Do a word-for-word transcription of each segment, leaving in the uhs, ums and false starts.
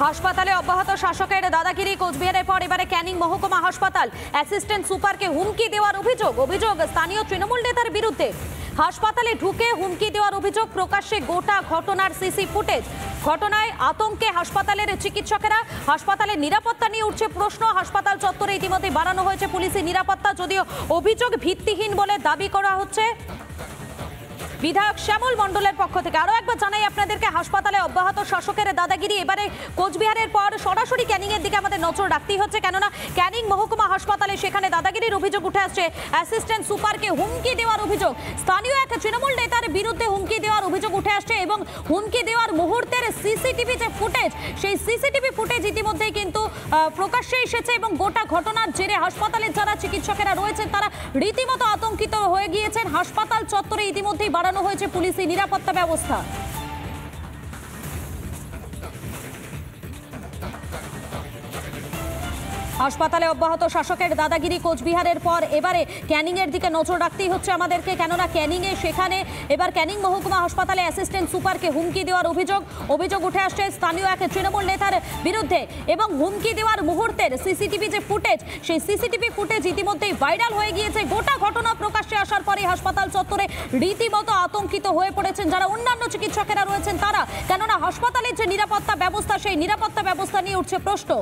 হাসপাতালে অব্যাহত শাসকের দাদাগিরি, কোচবিহারের পর এবারে ক্যানিং মহকুমা হাসপাতাল। অ্যাসিস্ট্যান্ট সুপারকে হুমকি দেওয়ার অভিযোগ অভিযোগ স্থানীয় তৃণমূল নেতার বিরুদ্ধে। হাসপাতালে ঢুকে হুমকি দেওয়ার অভিযোগ, প্রকাশ্যে গোটা ঘটনার সিসি ফুটেজ। ঘটনায় আতঙ্কে হাসপাতালের চিকিৎসকেরা। হাসপাতালের নিরাপত্তা নিয়ে উঠছে প্রশ্ন। হাসপাতাল চত্বরে ইতিমধ্যে বাড়ানো হয়েছে পুলিশের নিরাপত্তা, যদিও অভিযোগ ভিত্তিহীন বলে দাবি করা হচ্ছে বিধায়ক শ্যামল মণ্ডলের পক্ষ থেকে। আরো একবার জানাই আপনাদেরকে, হাসপাতালে অব্যাহত শাসকের দাদাগিরি। এবারে কোচবিহারের পর সরাসরি ক্যানিং এর দিকে আমাদের নজর রাখতেই হচ্ছে, কেননা ক্যানিং মহকুমা হাসপাতালে সেখানে দাদাগিরির অভিযোগ উঠে আসছে। অ্যাসিস্ট্যান্ট সুপারকে হুমকি দেওয়ার অভিযোগ, স্থানীয় এক তৃণমূল নেতার বিরুদ্ধে হুমকি দেওয়ার অভিযোগ উঠে আসছে এবং হুমকি দেওয়ার মুহূর্তের সিসিটিভি যে ফুটেজ, সেই সিসিটিভি ফুটেজ ইতিমধ্যেই কিন্তু প্রকাশ্যে এসেছে এবং গোটা ঘটনার জেরে হাসপাতালের যারা চিকিৎসকেরা রয়েছেন তারা রীতিমতো আতঙ্কিত হয়ে গিয়েছেন। হাসপাতাল চত্বরে ইতিমধ্যেই বাড়ানো হয়েছে পুলিশি নিরাপত্তা ব্যবস্থা। হাসপাতালে অব্যাহত শাসকের দাদাগিরি, কোচবিহারের পর এবারে ক্যানিং এর দিকে নজর রাখতেই হচ্ছে আমাদেরকে, কেননা ক্যানিং এ সেখানে এবার ক্যানিং মহকুমা হাসপাতালে অ্যাসিস্ট্যান্ট সুপারকে হুমকি দেওয়ার অভিযোগ অভিযোগ উঠে আসছে স্থানীয় এক তৃণমূল নেতার বিরুদ্ধে এবং হুমকি দেওয়ার মুহূর্তের সিসিটিভি যে ফুটেজ, সেই সিসিটিভি ফুটেজ ইতিমধ্যেই ভাইরাল হয়ে গিয়েছে। গোটা ঘটনা প্রকাশ্যে আসার পরে হাসপাতাল চত্বরে রীতিমতো আতঙ্কিত হয়ে পড়েছেন যারা অন্যান্য চিকিৎসকেরা রয়েছেন তারা, কেননা হাসপাতালের যে নিরাপত্তা ব্যবস্থা, সেই নিরাপত্তা ব্যবস্থা নিয়ে উঠছে প্রশ্ন।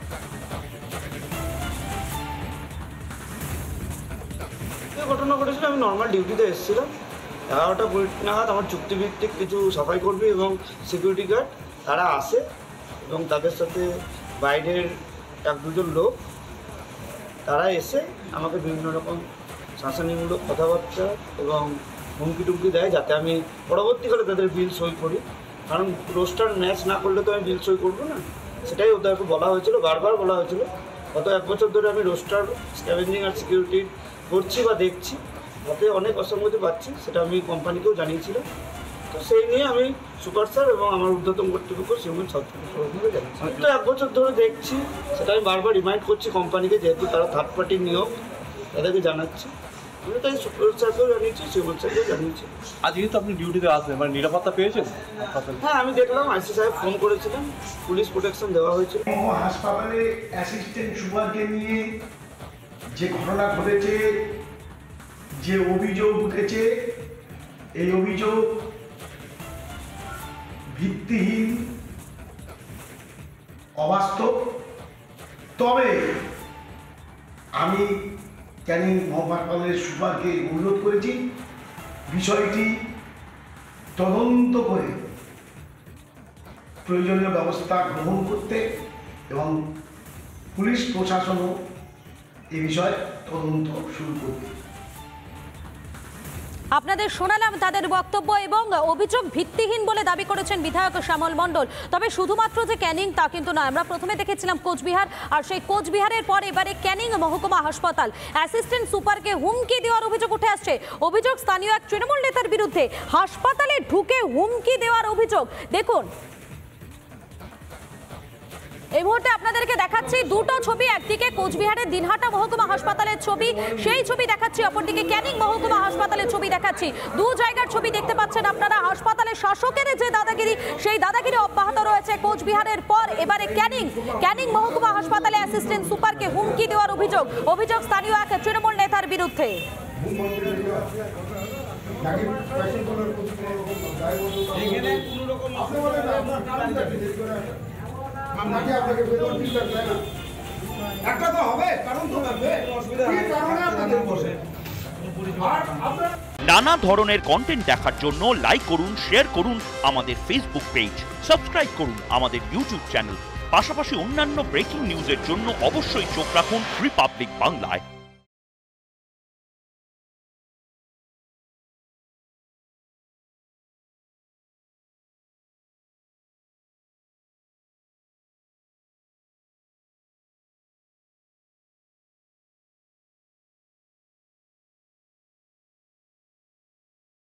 ঘটনা ঘটেছিল, আমি নর্মাল ডিউটিতে এসেছিলাম। এগারোটা কুড়ি নাগাদ আমার চুক্তিভিত্তিক কিছু সাফাই কর্মী এবং সিকিউরিটি গার্ড তারা আসে এবং তাদের সাথে বাইরের এক দুজন লোক তারা এসে আমাকে বিভিন্ন রকম শাসনীমূলক কথাবার্তা এবং হুমকি টুমকি দেয় যাতে আমি পরবর্তীকালে তাদের বিল সই করি, কারণ রোস্টার ম্যাচ না করলে তো আমি বিল সই করবো না। সেটাই ওদেরকে বলা হয়েছিল, বারবার বলা হয়েছিল। গত এক বছর ধরে আমি রোস্টার, স্ক্যাভেঞ্জিং আর সিকিউরিটি করছি বা দেখছি, তাতে অনেক অসঙ্গতি পাচ্ছি, সেটা আমি কোম্পানিকেও জানিয়েছিলাম। তো সেই নিয়ে আমি সুপার স্যার এবং আমার ঊর্ধ্বতন কর্তৃপক্ষ সিউমেন্ট সরকারকে জানিয়েছি। তো এক বছর ধরে দেখছি, সেটা আমি বারবার রিমাইন্ড করছি কোম্পানিকে, যেহেতু তারা থার্ড পার্টির নিয়োগ, তাদেরকে জানাচ্ছি। আমি তাই সুপার স্যারকেও জানিয়েছি, সিউমেন্ট স্যারকেও জানিয়েছি। আজকে তো আপনি ডিউটিতে আসবেন, মানে নিরাপত্তা পেয়েছেন? হ্যাঁ, আমি দেখলাম আইসি সাহেব ফোন করেছিলেন, পুলিশ প্রোটেকশন দেওয়া হয়েছিল। হাসপাতালে অ্যাসিস্ট্যান্ট সুপারকে নিয়ে যে ঘটনা ঘটেছে, যে অভিযোগ উঠেছে, এই অভিযোগ ভিত্তিহীন, অবাস্তব। তবে আমি ক্যানিং হাসপাতালের সুপারকে অনুরোধ করেছি বিষয়টি তদন্ত করে প্রয়োজনীয় ব্যবস্থা গ্রহণ করতে এবং পুলিশ প্রশাসনও এই বিষয়ে তদন্ত শুরু করবে। আপনাদের শোনালাম তাদের বক্তব্য এবং অভিযোগ ভিত্তিহীন বলে দাবি করেছেন বিধায়ক শ্যামল মণ্ডল। তবে শুধুমাত্র যে ক্যানিং তা কিন্তু নয়, আমরা প্রথমে দেখেছিলাম কোচবিহার, আর সেই কোচবিহারের পর এবারে ক্যানিং মহকুমা হাসপাতাল। অ্যাসিস্ট্যান্ট সুপারকে হুমকি দেওয়ার অভিযোগ উঠে আসছে, অভিযোগ স্থানীয় এক তৃণমূল নেতার বিরুদ্ধে। হাসপাতালে ঢুকে হুমকি দেওয়ার অভিযোগ দেখুন। এই মুহূর্তে আপনাদেরকে দেখাচ্ছি দুটো ছবি, একদিকে কোচবিহারের দিনহাটা মহকুমা হাসপাতালের ছবি, সেই ছবি দেখাচ্ছি, অপরদিকে ক্যানিং মহকুমা হাসপাতালের ছবি দেখাচ্ছি। দু জায়গার ছবি দেখতে পাচ্ছেন আপনারা। হাসপাতালের শাসকের যে দাদাগিরি, সেই দাদাগিরি অব্যাহত রয়েছে কোচবিহারের পর এবারে ক্যানিং ক্যানিং মহকুমা হাসপাতালে অ্যাসিস্ট্যান্ট সুপারকে হুমকি দেওয়ার অভিযোগ অভিযোগ স্থানীয় এক তৃণমূল নেতার বিরুদ্ধে। নানা ধরনের কন্টেন্ট দেখার জন্য লাইক করুন, শেয়ার করুন আমাদের ফেসবুক পেজ, সাবস্ক্রাইব করুন আমাদের ইউটিউব চ্যানেল। পাশাপাশি অন্যান্য ব্রেকিং নিউজের জন্য অবশ্যই চোখ রাখুন রিপাবলিক বাংলায়।